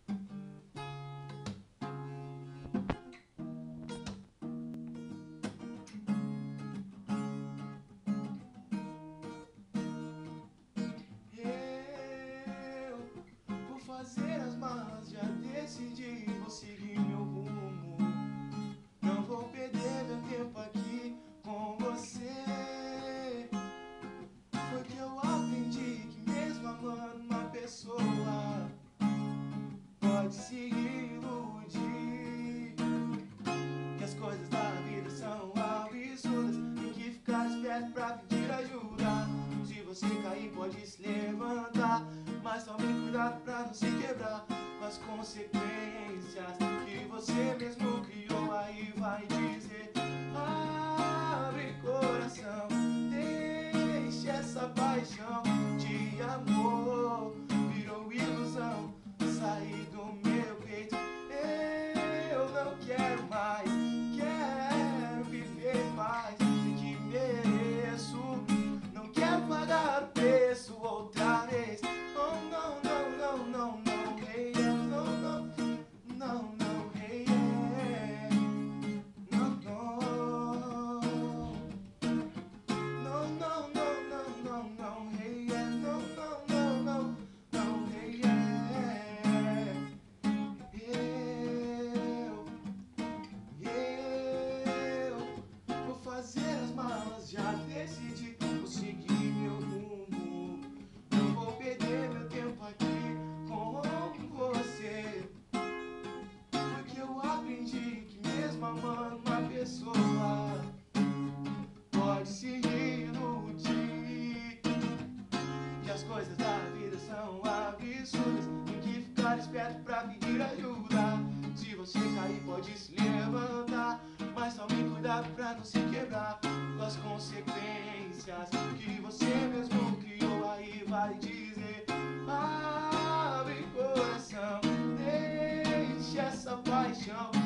Eu vou fazer as malas, já decidi, vou seguir meu rumo. Não vou perder meu tempo aqui com você. Foi que eu aprendi que mesmo amando uma pessoa, pode se iludir, que as coisas da vida são absurdas. Tem que ficar esperto pra pedir ajuda. Se você cair pode se levantar, mas tome cuidado pra não se quebrar com as consequências que você mesmo criou. Aí vai dizer: abre coração, deixe essa paixão de amor virou ilusão sair do meu peito. Eu não quero mais, quero viver mais do que mereço. Não quero pagar o preço outra vez. Oh, não, não, não, não, não, hey, não, não, não, não, hey, não, não, não, não, não, não, não, hey, não, não, não, não, não, hey, eu vou fazer as malas, já decidi, vou seguir meu rumo. Não vou perder meu tempo aqui com você. Porque eu aprendi que mesmo amando uma pessoa, pode se iludir, que as coisas da vida são absurdas. Tem que ficar esperto pra pedir ajuda. Se você cair pode se levantar, mas tome cuidado pra não se quebrar com as consequências que você mesmo criou. Aí vai dizer: abre coração, deixe essa paixão